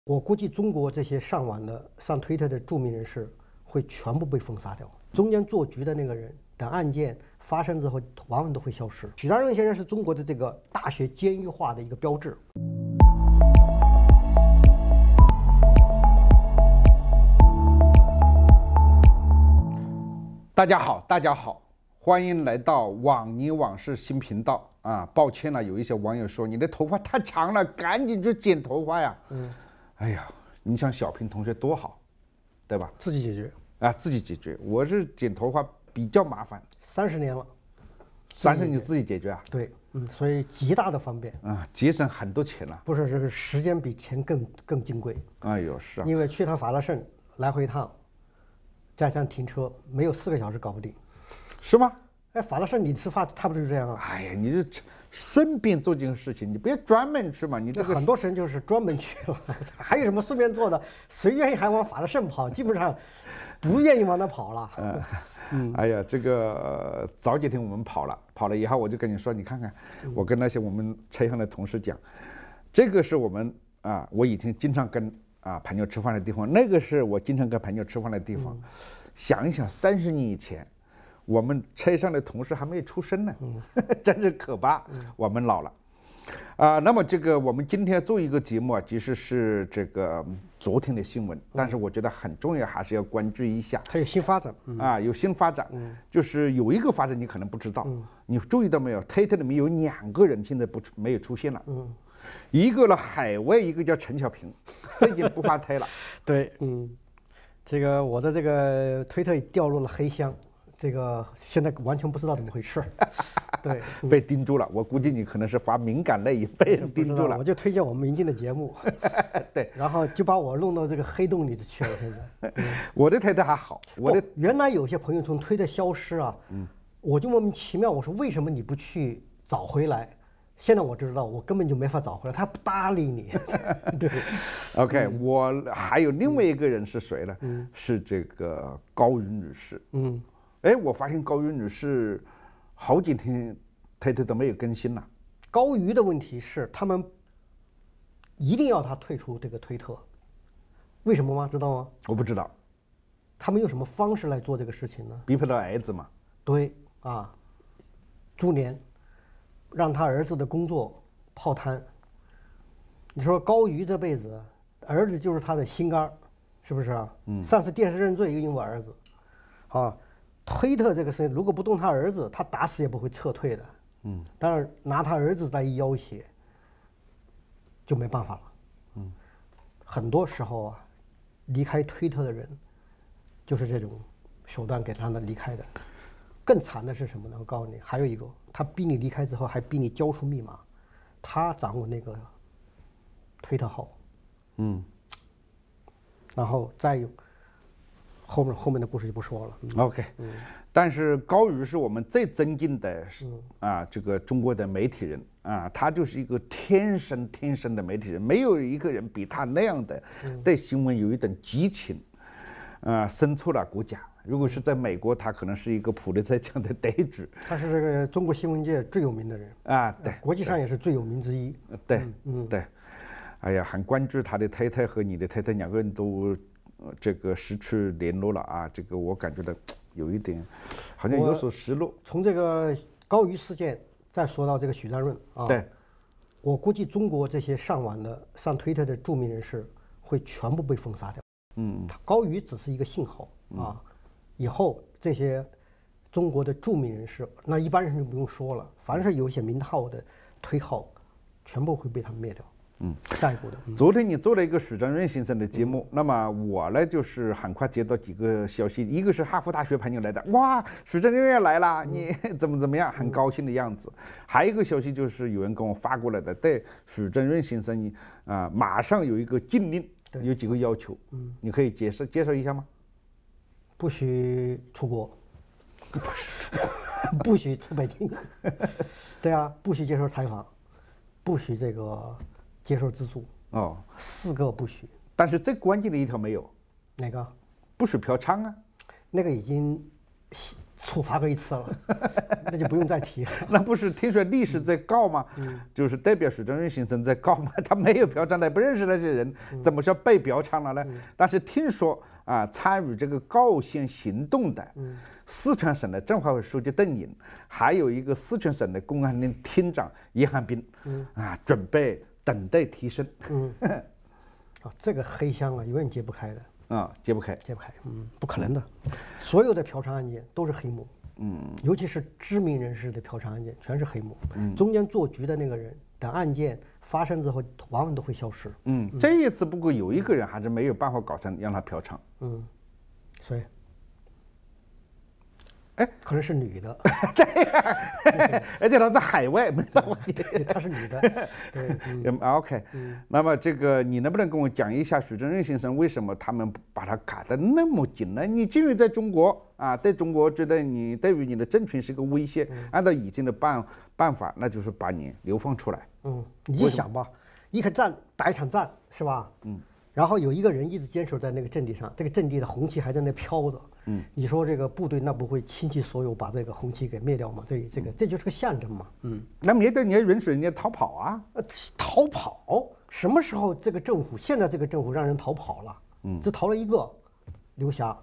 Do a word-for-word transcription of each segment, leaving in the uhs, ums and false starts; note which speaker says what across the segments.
Speaker 1: 我估计中国这些上网的、上推特的著名人士会全部被封杀掉，中间做局的那个人，等案件发生之后，往往都会消失。许家润先生是中国的这个大学监狱化的一个标志。
Speaker 2: 大家好，大家好，欢迎来到网尼往事新频道啊！抱歉了，有一些网友说你的头发太长了，赶紧去剪头发呀。嗯，哎呀，你想小平同学多好，对吧？
Speaker 1: 自己解决
Speaker 2: 啊，自己解决。我是剪头发比较麻烦，
Speaker 1: 三十年了，
Speaker 2: 三十你自己解决啊？
Speaker 1: 对，嗯，所以极大的方便
Speaker 2: 啊，节省很多钱了。
Speaker 1: 不是，这个时间比钱更更金贵。
Speaker 2: 哎呦，是啊，
Speaker 1: 因为去趟法拉盛来回一趟，加上停车，没有四个小时搞不定，
Speaker 2: 是吗？
Speaker 1: 哎，法拉盛你吃饭差不多就这样啊。
Speaker 2: 哎呀，你这顺便做这件事情，你不要专门去嘛。你这个
Speaker 1: 很多人就是专门去了，还有什么顺便做的？谁愿意还往法拉盛跑？基本上不愿意往那跑了。
Speaker 2: 嗯嗯，哎呀，这个、呃、早几天我们跑了，跑了以后我就跟你说，你看看，我跟那些我们车上的同事讲，这个是我们啊，我以前经常跟啊朋友吃饭的地方，那个是我经常跟朋友吃饭的地方。嗯、想一想，三十年以前。我们车上的同事还没有出生呢，嗯、真是可怕。嗯、我们老了，啊、呃，那么这个我们今天做一个节目啊，其实是这个昨天的新闻，嗯、但是我觉得很重要，还是要关注一下。
Speaker 1: 它有新发展，嗯、
Speaker 2: 啊，有新发展，嗯、就是有一个发展你可能不知道，嗯、你注意到没有？推特里面有两个人现在不没有出现了，嗯、一个呢海外，一个叫陈小平，最近不发推了。
Speaker 1: 对，嗯，这个我的这个推特掉入了黑箱。这个现在完全不知道怎么回事，对，
Speaker 2: 被盯住了。我估计你可能是发敏感类，被人盯住了。
Speaker 1: 我就推荐我们民进的节目，
Speaker 2: 对，
Speaker 1: 然后就把我弄到这个黑洞里去了。现在，
Speaker 2: 嗯、我的推特还好，我的、哦、
Speaker 1: 原来有些朋友从推特消失啊，嗯，我就莫名其妙，我说为什么你不去找回来？现在我知道，我根本就没法找回来，他不搭理你。对
Speaker 2: ，OK，、嗯、我还有另外一个人是谁呢？嗯、是这个高瑜女士。嗯。哎，我发现高瑜女士好几天推特都没有更新了。
Speaker 1: 高瑜的问题是，他们一定要他退出这个推特，为什么吗？知道吗？
Speaker 2: 我不知道。
Speaker 1: 他们用什么方式来做这个事情呢？
Speaker 2: 逼迫他儿子嘛。
Speaker 1: 对啊，株连，让他儿子的工作泡汤。你说高瑜这辈子，儿子就是他的心肝，是不是啊？嗯。上次电视认罪又因为儿子，啊。推特这个事情，如果不动他儿子，他打死也不会撤退的。嗯，当然拿他儿子来要挟，就没办法了。嗯，很多时候啊，离开推特的人，就是这种手段给他们离开的。更惨的是什么呢？我告诉你，还有一个，他逼你离开之后，还逼你交出密码，他掌握那个推特号。嗯，然后再有。后面后面的故事就不说了。
Speaker 2: 嗯、OK，嗯，但是高瑜是我们最尊敬的，嗯、啊，这个中国的媒体人啊，他就是一个天生天生的媒体人，没有一个人比他那样的对新闻有一点激情，啊，伸出了国家。如果是在美国，他可能是一个普利策奖的得主。
Speaker 1: 他是这个中国新闻界最有名的人
Speaker 2: 啊，对，
Speaker 1: 国际上也是最有名之一。
Speaker 2: 对，嗯，嗯对，哎呀，很关注他的太太和你的太太两个人都。这个失去联络了啊！这个我感觉到有一点，好像有所失落。
Speaker 1: 从这个高瑜事件再说到这个许家润啊，
Speaker 2: 对，
Speaker 1: 我估计中国这些上网的、上推特的著名人士会全部被封杀掉。嗯，高瑜只是一个信号啊，嗯、以后这些中国的著名人士，那一般人就不用说了，凡是有一些名号的推号，全部会被他们灭掉。嗯，下一步的。
Speaker 2: 嗯、昨天你做了一个许章润先生的节目，嗯、那么我呢就是很快接到几个消息，一个是哈佛大学朋友来的，哇，许章润要来了，嗯、你怎么怎么样，很高兴的样子。嗯、还有一个消息就是有人跟我发过来的，对许章润先生啊、呃，马上有一个禁令，有几个要求，嗯，你可以解释介绍一下吗？
Speaker 1: 不许出国，不许出国，不许出北京，对啊，不许接受采访，不许这个。接受资助哦，四个不许。
Speaker 2: 但是最关键的一条没有，
Speaker 1: 哪个？
Speaker 2: 不许嫖娼啊！
Speaker 1: 那个已经处罚过一次了，那就不用再提了。
Speaker 2: 那不是听说历史在告吗？嗯、就是代表许正润先生在告嘛，他没有嫖娼，他也不认识那些人，怎么叫被嫖娼了呢？嗯、但是听说啊，参与这个告县行动的，嗯、四川省的政法委书记邓颖，还有一个四川省的公安厅厅长叶汉斌，嗯、啊，准备等待提升。嗯，
Speaker 1: 啊，这个黑箱啊，永远揭不开的。
Speaker 2: 啊、嗯，揭不开，
Speaker 1: 揭不开，嗯，不可能的。所有的嫖娼案件都是黑幕，嗯，尤其是知名人士的嫖娼案件，全是黑幕。嗯，中间做局的那个人，等案件发生之后，往往都会消失。
Speaker 2: 嗯，嗯这一次不过有一个人还是没有办法搞成让他嫖娼。
Speaker 1: 嗯，所以，
Speaker 2: 哎，
Speaker 1: 可能是女的。
Speaker 2: 对呀，而且她在海外，没办法。
Speaker 1: 对，她是女的。对，
Speaker 2: 嗯 ，OK。嗯，那么这个你能不能跟我讲一下许正润先生为什么他们把他卡得那么紧呢？你进入在中国啊，对中国觉得你对于你的政权是个威胁，嗯、按照已经的办办法，那就是把你流放出来。
Speaker 1: 嗯，你想吧，一个战打一场战是吧？嗯。然后有一个人一直坚守在那个阵地上，这个阵地的红旗还在那飘着。嗯，你说这个部队那不会倾其所有把这个红旗给灭掉吗？这这个这就是个象征嘛。嗯，
Speaker 2: 那灭掉你要允许人家逃跑啊？
Speaker 1: 呃，逃跑？什么时候这个政府现在这个政府让人逃跑了？嗯，只逃了一个，刘霞。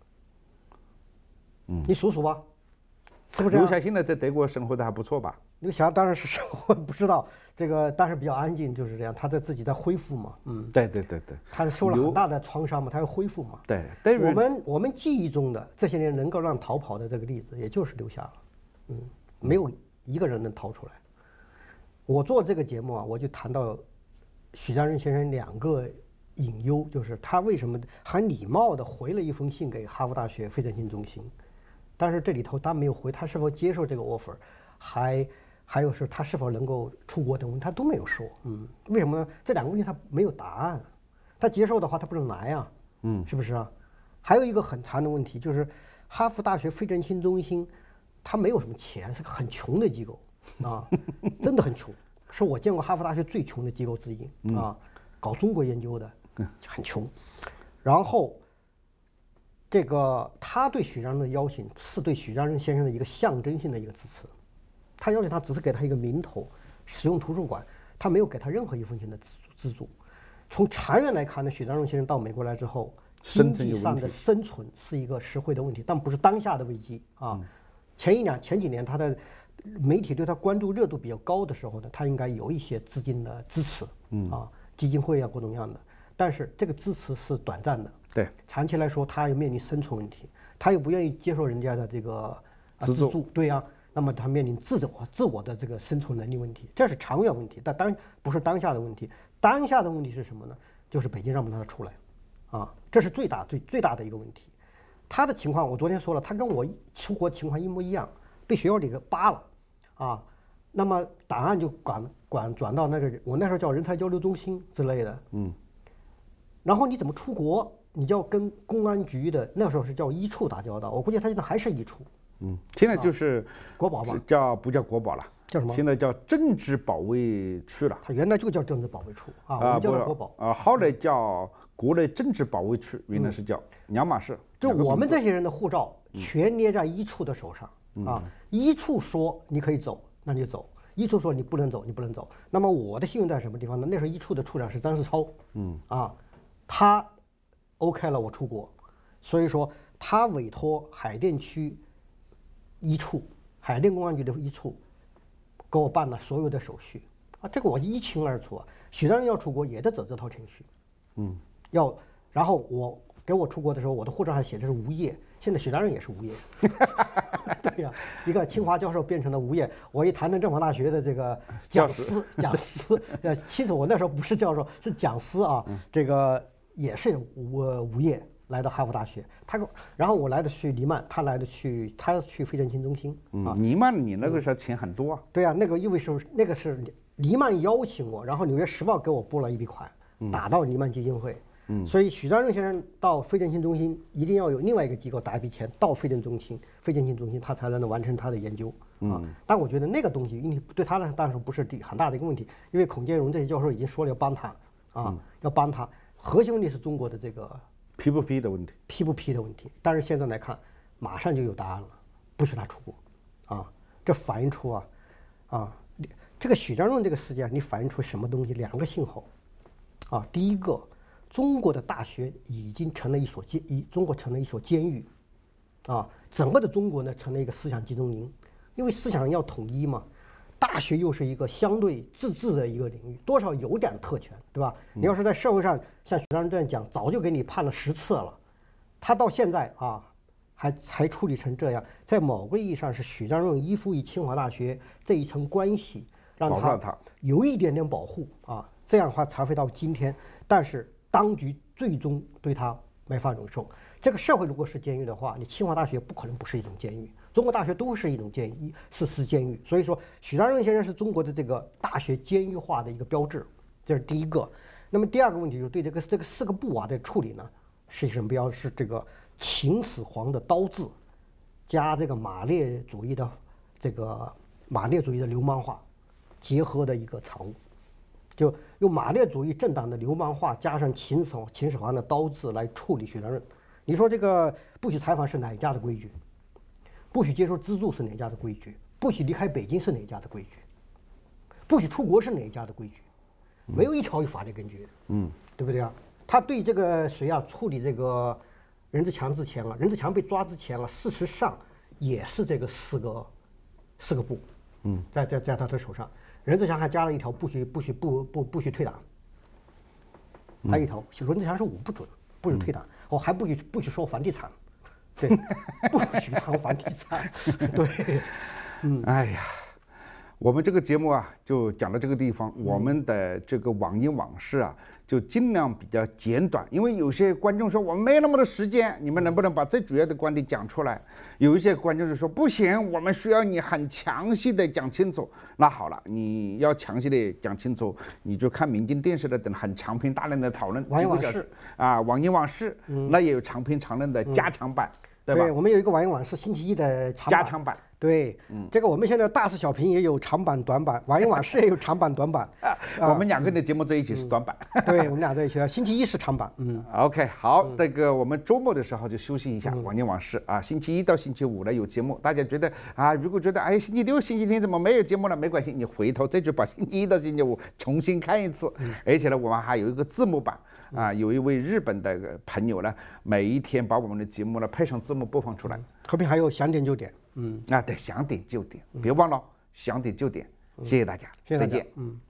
Speaker 1: 嗯，你数数吧，是不是？
Speaker 2: 刘霞现在在德国生活的还不错吧？
Speaker 1: 刘霞当然是生活不知道这个，但是比较安静，就是这样。他在自己在恢复嘛，嗯，
Speaker 2: 对对对对，
Speaker 1: 他受了很大的创伤嘛，他要恢复嘛。
Speaker 2: 对，对
Speaker 1: 我们我们记忆中的这些年能够让逃跑的这个例子，也就是刘霞了，嗯，没有一个人能逃出来。我做这个节目啊，我就谈到许家印先生两个隐忧，就是他为什么很礼貌地回了一封信给哈佛大学非正性中心，但是这里头他没有回，他是否接受这个 offer， 还。还有是他是否能够出国等问题，他都没有说。嗯，为什么呢？这两个问题他没有答案。他接受的话，他不能来啊。嗯，是不是啊？还有一个很长的问题就是，哈佛大学非正性中心，他没有什么钱，是个很穷的机构啊，真的很穷，是我见过哈佛大学最穷的机构之一啊，搞中国研究的，很穷。然后，这个他对许章润的邀请是对许章润先生的一个象征性的一个支持。他邀请他只是给他一个名头，使用图书馆，他没有给他任何一分钱的资资助。从长远来看呢，许章润先生到美国来之后，经济上的生存是一个实惠的问题，但不是当下的危机啊。前一两前几年他的媒体对他关注热度比较高的时候呢，他应该有一些资金的支持，啊，基金会啊各种样的。但是这个支持是短暂的，
Speaker 2: 对，
Speaker 1: 长期来说他又面临生存问题，他又不愿意接受人家的这个资助，对呀。那么他面临自我自我的这个生存能力问题，这是长远问题，但当不是当下的问题。当下的问题是什么呢？就是北京让不让他出来，啊，这是最大最最大的一个问题。他的情况我昨天说了，他跟我出国情况一模一样，被学校里给扒了，啊，那么档案就管管转到那个我那时候叫人才交流中心之类的，嗯，然后你怎么出国？你就要跟公安局的那时候是叫一处打交道，我估计他现在还是一处。
Speaker 2: 嗯，现在就是
Speaker 1: 国保吧，
Speaker 2: 叫不叫国保了？
Speaker 1: 叫什么？
Speaker 2: 现在叫政治保卫处了。
Speaker 1: 它原来就叫政治保卫处啊，我们叫国保
Speaker 2: 啊，后来叫国内政治保卫处，原来是叫两码事。
Speaker 1: 就我们这些人的护照全捏在一处的手上啊，一处说你可以走，那你就走；一处说你不能走，你不能走。那么我的信用在什么地方呢？那时候一处的处长是张世超，嗯啊，他 OK 了，我出国，所以说他委托海淀区。一处海淀公安局的一处给我办了所有的手续啊，这个我一清二楚啊。许章润要出国也得走这套程序，嗯，要然后我给我出国的时候，我的护照还写的是无业，现在许章润也是无业，对呀、啊，一个清华教授变成了无业。我一谈谈政法大学的这个讲师，讲师呃，清楚我那时候不是教授，是讲师啊，这个也是无无业。来到哈佛大学，他然后我来的去黎曼，他来的去他去非正性中心
Speaker 2: 啊。黎曼你那个时候钱很多啊？
Speaker 1: 对啊，那个因为是那个是黎曼邀请我，然后《纽约时报》给我拨了一笔款，打到黎曼基金会。嗯，所以许章润先生到非正性中心一定要有另外一个机构打一笔钱到非正中心，非正性中心他才能完成他的研究啊。但我觉得那个东西，因为对他来当然不是很大的一个问题，因为孔建荣这些教授已经说了要帮他啊，要帮他。核心问题是中国的这个。
Speaker 2: 批不批的问题，
Speaker 1: 批不批的问题，但是现在来看，马上就有答案了， 不许他出国，啊，这反映出啊，啊，这个许家润这个事件，你反映出什么东西？两个信号，啊，第一个，中国的大学已经成了一所监，一中国成了一所监狱，啊，整个的中国呢成了一个思想集中营，因为思想要统一嘛。大学又是一个相对自治的一个领域，多少有点特权，对吧？你要是在社会上像许家润这样讲，早就给你判了十次了，他到现在啊还才处理成这样，在某个意义上是许家润依附于清华大学这一层关系，让他有一点点保护啊，这样的话才会到今天。但是当局最终对他没法忍受。这个社会如果是监狱的话，你清华大学不可能不是一种监狱。中国大学都是一种监狱，是是监狱，所以说许家润先生是中国的这个大学监狱化的一个标志，这是第一个。那么第二个问题就是对这个这个四个不啊的处理呢，是什么标？是这个秦始皇的刀字，加这个马列主义的这个马列主义的流氓化结合的一个产物，就用马列主义政党的流氓化加上秦始秦始皇的刀字来处理许家润。你说这个不许采访是哪一家的规矩？不许接受资助是哪家的规矩？不许离开北京是哪家的规矩？不许出国是哪家的规矩？没有一条有法律根据，嗯，对不对啊？他对这个谁啊处理这个任志强之前啊，任志强被抓之前啊，事实上也是这个四个四个不，嗯，在在在他的手上，任志强还加了一条不许不许不不不许退党，还有一条任志强是五不准，不许退党，哦还不许不许收房地产。对，不许谈房地产。对，
Speaker 2: 嗯，哎呀，我们这个节目啊，就讲到这个地方。嗯、我们的这个网音往事啊，就尽量比较简短，因为有些观众说我们没那么多时间，你们能不能把最主要的观点讲出来？有一些观众就说不行，我们需要你很详细的讲清楚。那好了，你要详细的讲清楚，你就看民间电视的等很长篇大论的讨论，
Speaker 1: 网音往事
Speaker 2: 啊，网音往事，嗯、那也有长篇长论的加强版。嗯对,
Speaker 1: 对，我们有一个网音往事星期一的长
Speaker 2: 加长版。
Speaker 1: 对，嗯，这个我们现在大事小评也有长版、短版，网音往事也有长版、短版。
Speaker 2: 啊，我们两个人的节目在一起是短版。
Speaker 1: 嗯、对，我们俩在一起，星期一是长版。嗯
Speaker 2: ，OK， 好，嗯、这个我们周末的时候就休息一下，网音往事啊，星期一到星期五呢有节目，大家觉得啊，如果觉得哎星期六、星期天怎么没有节目了，没关系，你回头再去把星期一到星期五重新看一次，嗯、而且呢，我们还有一个字幕版。啊，有一位日本的朋友呢，每一天把我们的节目呢配上字幕播放出来，
Speaker 1: 后面还有想点就点，嗯，
Speaker 2: 啊，对，想点就点，别忘了想点就点，谢谢大家，
Speaker 1: 谢谢大家，
Speaker 2: 再见，
Speaker 1: 嗯。